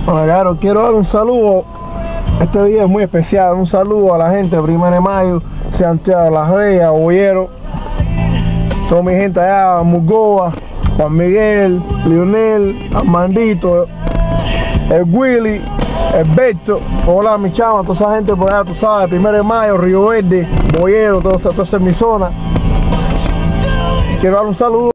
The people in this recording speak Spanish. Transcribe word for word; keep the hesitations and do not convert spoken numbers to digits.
Bueno, claro, quiero dar un saludo. Este día es muy especial. Un saludo a la gente de Primero de Mayo, Santiago de Las Vegas, Boyero, toda mi gente allá, Mugoa, Juan Miguel, Lionel, Armandito, el Willy, el Beto. Hola, mi chama, toda esa gente por allá, tú sabes, Primero de Mayo, Río Verde, Boyero, toda esa, toda esa es mi zona. Quiero dar un saludo.